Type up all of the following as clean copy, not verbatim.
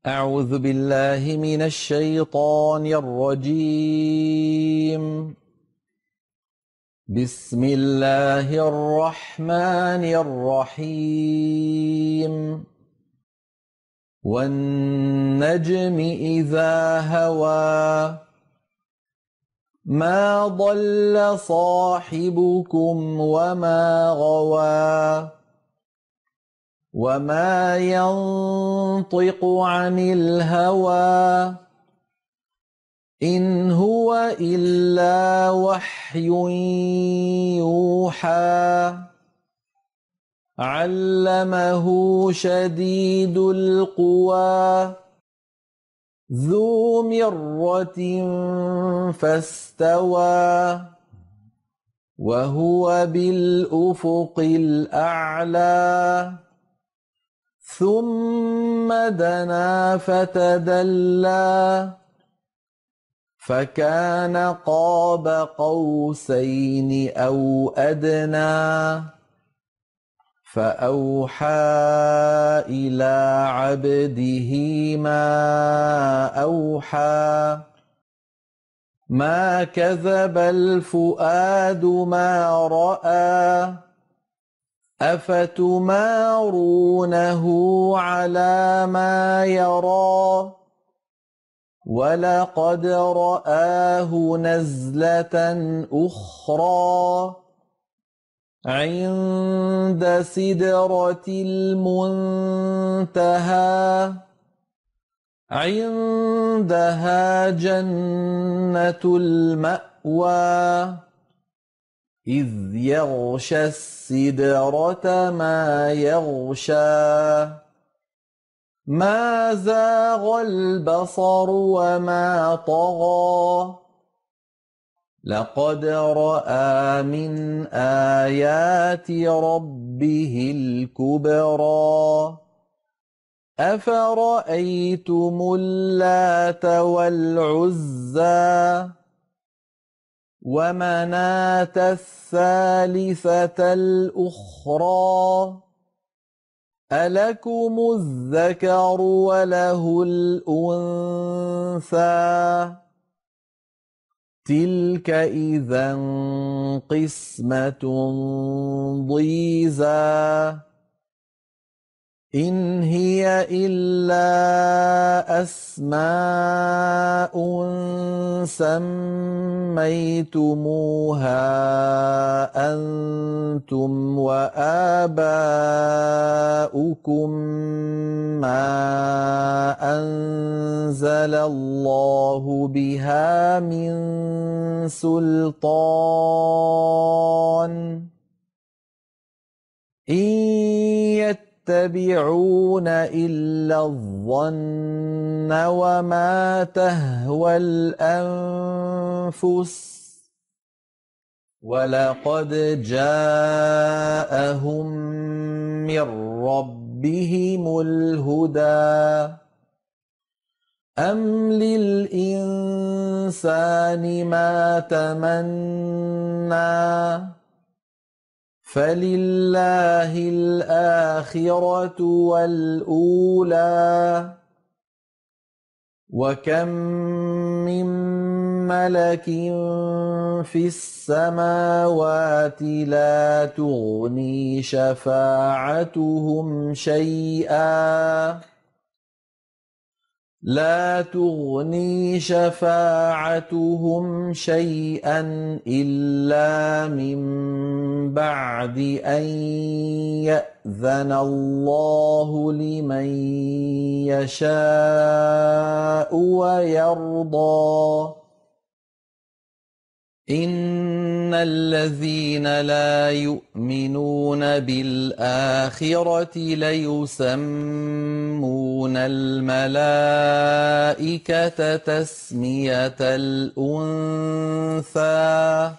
أعوذ بالله من الشيطان الرجيم. بسم الله الرحمن الرحيم. والنجم إذا هوى ما ضل صاحبكم وما غوى وما ينطق عن الهوى إن هو إلا وحي يوحى علمه شديد القوى ذو مرة فاستوى وهو بالأفق الأعلى ثم دنا فتدلى فكان قاب قوسين أو أدنى فأوحى إلى عبده ما أوحى ما كذب الفؤاد ما رأى أفتمارونه على ما يرى ولقد رآه نزلة أخرى عند سدرة المنتهى عندها جنة المأوى إذ يغشى السدرة ما يغشى ما زاغ البصر وما طغى لقد رأى من آيات ربه الكبرى أفرأيتم اللات والعزى ومناة الثالثة الأخرى ألكم الذكر وله الأنثى تلك إذا قسمة ضيزى إن هي إلا أسماء سميتموها أنتم وآباؤكم ما أنزل الله بها من سلطان إن يتبعون إلا الظن وما تهوى الأنفس ولقد جاءهم من ربهم الهدى أم للإنسان ما تمنى فلله الآخرة والأولى وكم من ملك في السماوات لا تغني شفاعتهم شيئا إلا من بعد أن يأذن الله لمن يشاء ويرضى إن الذين لا يؤمنون بالآخرة ليسمون الملائكة تسمية الأنثى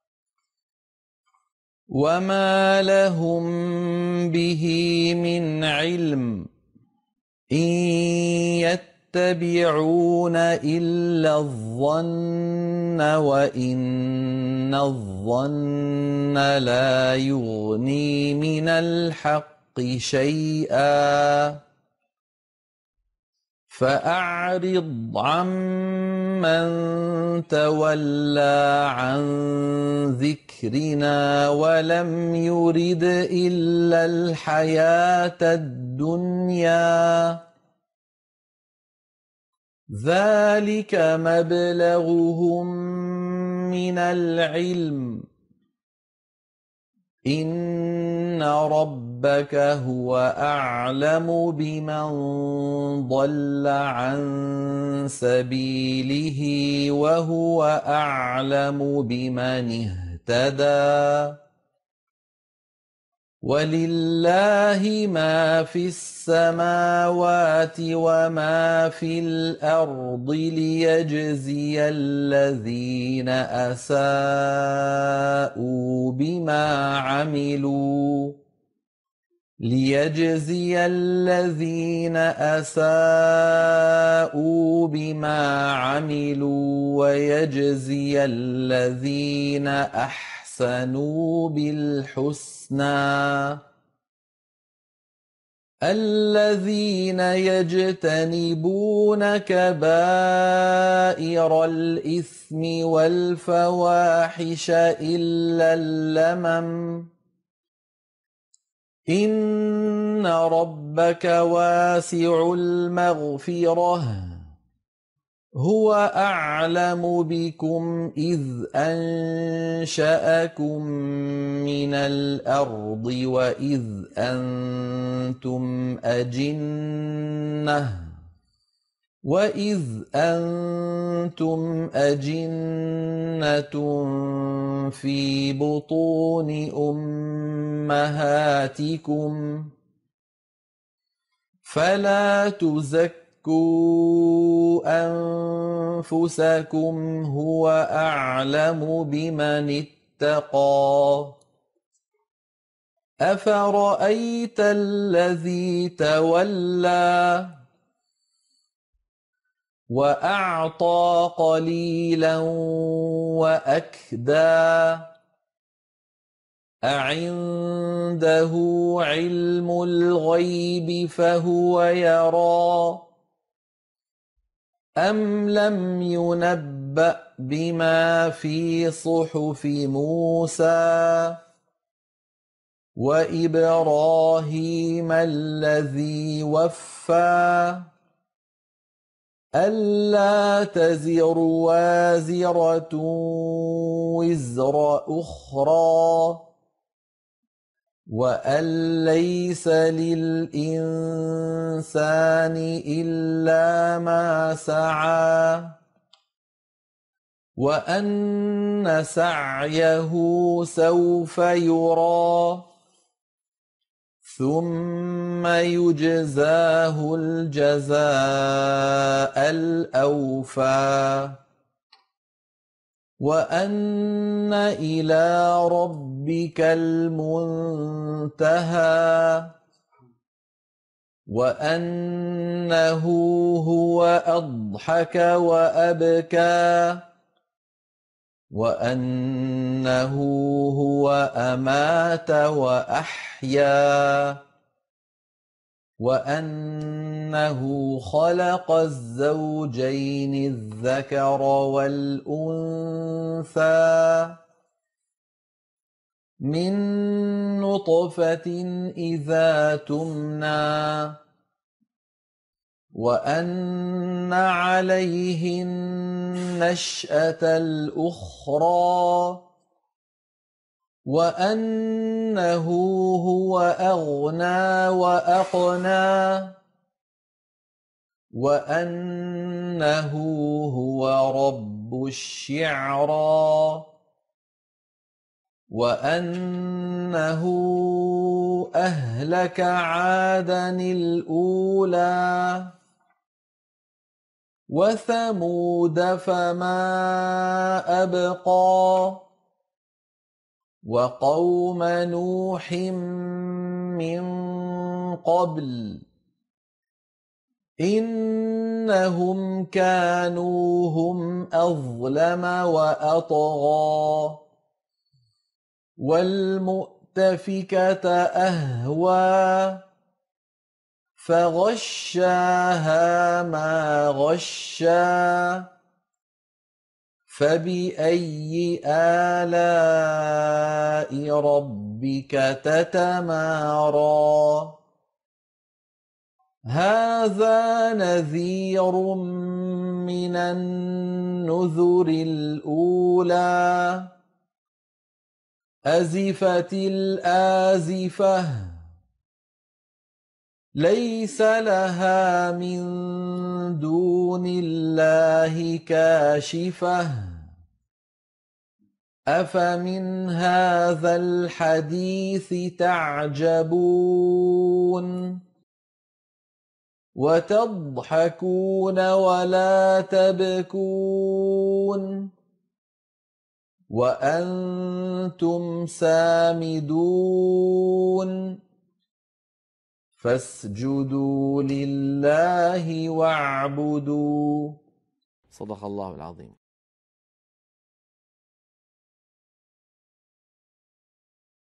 وما لهم به من علم إن يتبعون إلا الظن وإن الظن لا يغني من الحق شيئا فأعرض عمن تولى عن ذكرنا ولم يرد إلا الحياة الدنيا ذلك مبلغهم من العلم إن ربك هو أعلم بمن ضل عن سبيله وهو أعلم بمن اهتدى ولله ما في السماوات وما في الأرض ليجزي الذين أساءوا بما عملوا ويجزي الذين أحسنوا بالحسنى الذين يجتنبون كبائر الإثم والفواحش إلا اللمم إن ربك واسع المغفرة هو أعلم بكم إذ أنشأكم من الأرض وإذ أنتم أجنة في بطون أمهاتكم فلا تزكوا أنفسكم هو أعلم بمن اتقى أفرأيت الذي تولى وأعطى قليلا وأكدى أعنده علم الغيب فهو يرى أم لم ينبأ بما في صحف موسى وإبراهيم الذي وفى ألا تزر وازرة وزر أخرى وأن ليس للإنسان إلا ما سعى وأن سعيه سوف يرى ثم يجزاه الجزاء الأوفى وأن إلى ربك المنتهى وأنه هو أضحك وأبكى وأنه هو أمات وأحيا وأنه خلق الزوجين الذكر والأنثى من نطفة إذا تمنى وأن عليه النشأة الأخرى وأنه هو أغنى وأقنى وأنه هو رب الشعرى وأنه أهلك عادا الأولى وثمود فما أبقى وقوم نوح من قبل إنهم كانوا هم أظلم وأطغى والمؤتفكة أهوى فغشاها ما غشا فبأي آلاء ربك تتمارى هذا نذير من النذر الأولى أزفت الآزفة ليس لها من دون الله كاشفة أفمن هذا الحديث تعجبون وتضحكون ولا تبكون وأنتم سامدون فاسجدوا لله واعبدوا. صدق الله العظيم.